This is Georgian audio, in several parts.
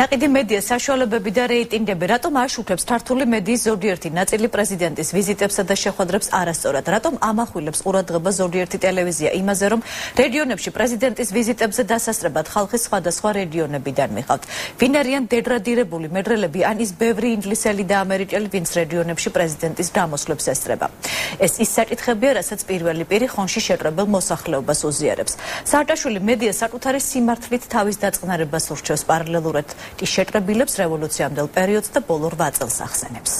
Ნაყიდი მედია საშუალებები და რეიტინგები რატომ აშუქებს ქართული მედიის ზოგიერთი ნაწილი პრეზიდენტის ვიზიტებსა და შეხვედრებს არასწორად? რატომ ამახვილებს ყურადღებას ზოგიერთი ტელევიზია იმაზე, რომ რეგიონებში პრეზიდენტის ვიზიტებზე დასასწრებად ხალხის სხვადასხვა რეგიონებიდან მიყავთ? ვინ არიან დეგრადირებული მედრელები ან ის ბევრი ინგლისელი და ამერიკელი, ვინც რეგიონებში პრეზიდენტის გამოსვლებს ესწრება? ეს ის საკითხებია, რასაც პირველი პირი ხონში შეყრებილ მოსახლეობას უზიარებს. სააკაშვილი მედია საკუთარი სიმართლით თავის დაწყნარებას ურჩევს, პარალელურად კი შეყრებილებს რევოლუციამდელ პერიოდს და ბოლო 8 წელს ახსენებს.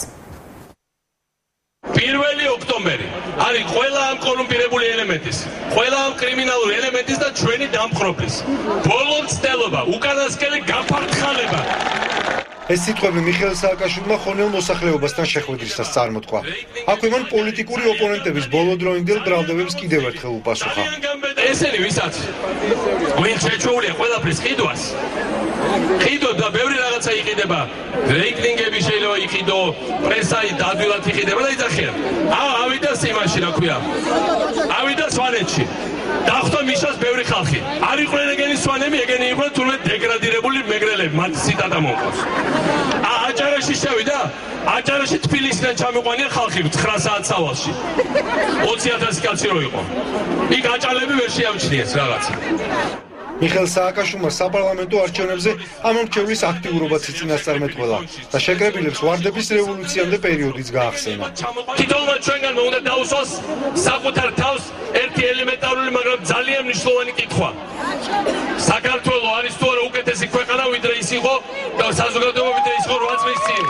1 ოქტომბერი არის ყველა ამ კორუმპირებული ელემენტის, ყველა ამ კრიმინალური ელემენტის და ჩვენი დამპყრობლის ბოლო მცდელობა, უკანასკნელი გაფართხალება. ეს სიტყვები მიხეილ სააკაშვილმა ხონელ მოსახლეობასთან შეხვედრისას წარმოთქვა. აქვე მან პოლიტიკური ოპონენტების ბოლოდროინდელ ბრალდებებს კიდევ ერთხელ უპასუხა. ესენი ვისაც ვინ შეჩვეულია ყველაფრის ყიდვას, ყიდო და ბევრი რაღაცა იყიდება, რეიტინგები შეიძლება იყიდო, პრესა დადვილად იყიდება და იძახიან. ავიდა სიმაში, რა ქვია, ავიდა სვანეთში. დახვდა მიშას ბევრი ხალხი. არ იყვნენ ეგენი სვანები, ეგენი იყვნენ თურმე დეგრადირებული მეგრელები, მათ ციტატა მომყავს. აჭარაში შევიდა, აჭარაში თბილისიდან ჩამოყვანია ხალხი 9 საათ სავალში. 20,000 კაცი რო იყო. იქ აჭარები ვერ შეამჩნიეს რაღაცა. მიხეილ სააკაშვილმა საპარლამენტო არჩევნებზე ამ მრჩევლის აქტიურობაც წინასწარმეტყველა და შეკრებილებს ვარდების რევოლუციამდე პერიოდიც გაახსენა. თითოეულმა ჩვენგანმა უნდა დაუსვას საკუთარ თავს ერთი ელემენტარული, მაგრამ ძალიან მნიშვნელოვანი კითხვა. საქართველო არის თუ არა უკეთესი ქვეყანა, ვიდრე ის იყო საზოგადოება, ვიდრე ის იყო 8 წლის წინ.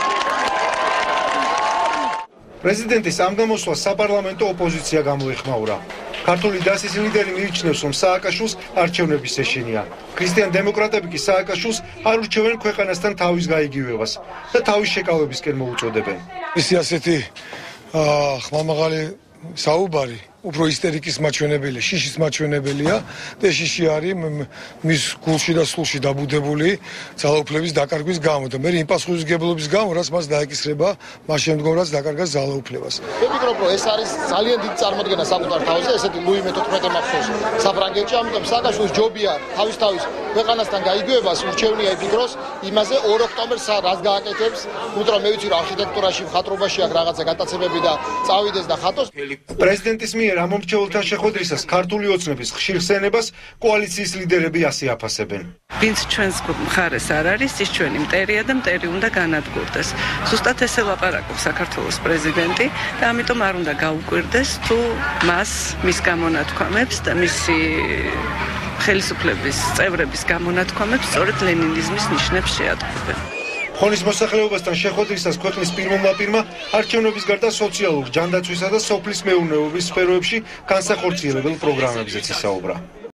პრეზიდენტის ამ გამოსვლას საპარლამენტო ოპოზიცია გამოეხმაურა. ქართული დასის ლიდერი მიიჩნევს, რომ სააკაშვილს არჩევნების ეშინია. ქრისტიან დემოკრატები კი სააკაშვილს არ ურჩევენ ქვეყანასთან თავის გაიგივებას და თავის შეკავებისკენ მოუწოდებენ. ისი ასეთი ხმამაღალი საუბარი უფრო ისტერიკის მაჩვენებელია, შიშის მაჩვენებელია და შიში არის მის გულში და სულში დაბუდებული ძალაუფლების დაკარგვის გამო და მე იმ პასუხისმგებლობის გამო, რაც მას დაეკისრება მას შემდგომ, რაც დაკარგა ძალაუფლებას. მე ვფიქრობ, რომ ეს არის ძალიან დიდი წარმოდგენა საკუთარ თავზე, ესეთი ლუი მე-14 მახსოვს საფრანგეთში, ამიტომ სააკაშვილის ჯობია თავის ქვეყანასთან გაიგივებას ურჩევნია იფიქროს იმაზე 2 ოქტომბერს რას გააკეთებს, უბრალოდ მე ვიცი, რომ არქიტექტურაში, მხატვრობაში აქ რაღაცა გატაცებები და წავიდეს და ხატოს. პრეზიდენტის მიერ ამ მომრჩეველთან შეხვედრისას ქართული ოცნების ხშირ ხსენებას კოალიციის ლიდერები ასე აფასებენ. ვინც ჩვენს მხარეს არ არის, ის ჩვენი მტერია და მტერი უნდა განადგურდეს. ზუსტად ესე ლაპარაკობს საქართველოს პრეზიდენტი და ამიტომ არ უნდა გაუკვირდეს თუ მას მის გამონათქვამებს და მისი ხელისუფლების წევრების გამონათქვამებს სწორედ ლენინიზმის ნიშნებს შეატყობენ. ხონის მოსახლეობასთან შეხვედრისას ქვეყნის პირველმა პირმა არჩევნების გარდა სოციალურ, ჯანდაცვისა და სოფლის მეურნეობის სფეროებში განსახორციელებელ პროგრამებზეც ისაუბრა.